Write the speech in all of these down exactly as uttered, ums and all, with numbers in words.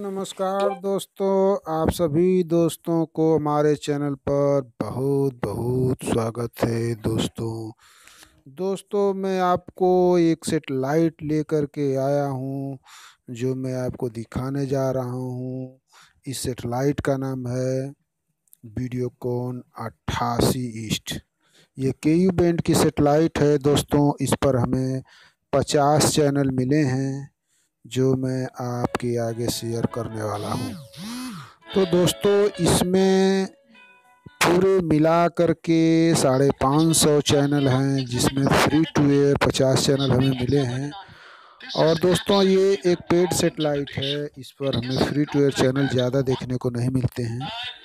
नमस्कार दोस्तों, आप सभी दोस्तों को हमारे चैनल पर बहुत बहुत स्वागत है दोस्तों। दोस्तों मैं आपको एक सेट लाइट लेकर के आया हूँ जो मैं आपको दिखाने जा रहा हूँ। इस सेट लाइट का नाम है वीडियोकॉन अट्ठासी ईस्ट। ये के यू बैंड की सेटेलाइट है दोस्तों। इस पर हमें पचास चैनल मिले हैं जो मैं आपके आगे शेयर करने वाला हूँ। तो दोस्तों इसमें पूरे मिला कर के साढ़े पाँच सौ चैनल हैं, जिसमें फ्री टू एयर पचास चैनल हमें मिले हैं। और दोस्तों ये एक पेड सेटेलाइट है, इस पर हमें फ्री टू एयर चैनल ज़्यादा देखने को नहीं मिलते हैं,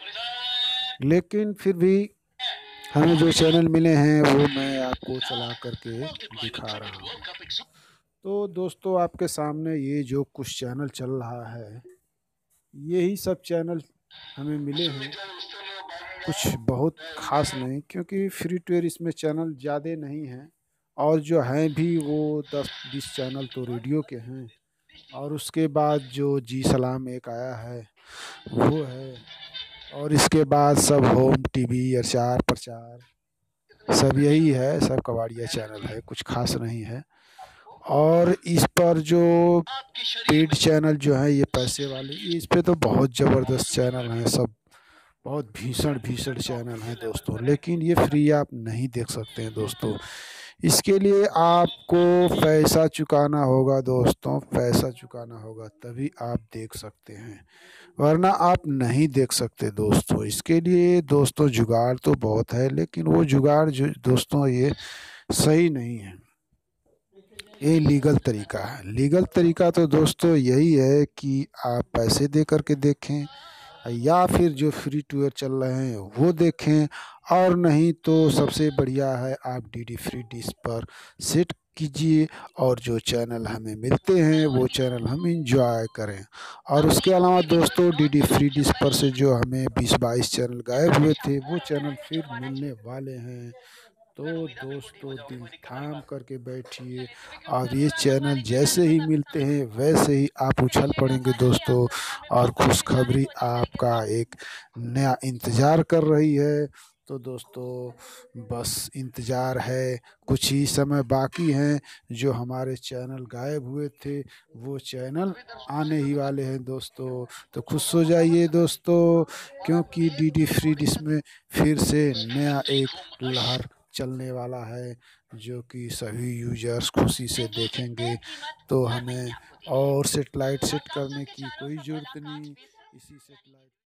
लेकिन फिर भी हमें जो चैनल मिले हैं वो मैं आपको चला करके दिखा रहा हूँ। तो दोस्तों आपके सामने ये जो कुछ चैनल चल रहा है, यही सब चैनल हमें मिले हैं। कुछ बहुत ख़ास नहीं, क्योंकि फ्री टू एयर इसमें चैनल ज़्यादा नहीं हैं, और जो हैं भी वो दस बीस चैनल तो रेडियो के हैं। और उसके बाद जो जी सलाम एक आया है वो है, और इसके बाद सब होम टीवी अचार प्रचार सब यही है, सब कबाड़िया चैनल है, कुछ खास नहीं है। और इस पर जो पेड चैनल जो है ये पैसे वाले, इस पे तो बहुत ज़बरदस्त चैनल हैं, सब बहुत भीषण भीषण चैनल हैं दोस्तों, लेकिन ये फ्री आप नहीं देख सकते हैं दोस्तों। इसके लिए आपको पैसा चुकाना होगा दोस्तों, पैसा चुकाना होगा तभी आप देख सकते हैं, वरना आप नहीं देख सकते दोस्तों। इसके लिए दोस्तों जुगाड़ तो बहुत है, लेकिन वो जुगाड़ जो दोस्तों ये सही नहीं है। ये लीगल तरीका है। लीगल तरीका तो दोस्तों यही है कि आप पैसे दे करके देखें, या फिर जो फ्री टू एयर चल रहे हैं वो देखें, और नहीं तो सबसे बढ़िया है आप डी डी फ्री डिश पर सेट कीजिए, और जो चैनल हमें मिलते हैं वो चैनल हम इंजॉय करें। और उसके अलावा दोस्तों डी डी फ्री डिश पर से जो हमें बीस बाईस चैनल गायब हुए थे वो चैनल फिर मिलने वाले हैं। तो दोस्तों दिल थाम करके बैठिए, और ये चैनल जैसे ही मिलते हैं वैसे ही आप उछल पड़ेंगे दोस्तों, और खुशखबरी आपका एक नया इंतज़ार कर रही है। तो दोस्तों बस इंतज़ार है, कुछ ही समय बाकी हैं, जो हमारे चैनल गायब हुए थे वो चैनल आने ही वाले हैं दोस्तों। तो खुश हो जाइए दोस्तों, क्योंकि डी डी फ्री डिश में फिर से नया एक लहर चलने वाला है, जो कि सभी यूजर्स खुशी से देखेंगे। तो हमें और सेटेलाइट सेट करने की कोई ज़रूरत नहीं, इसी सेटेलाइट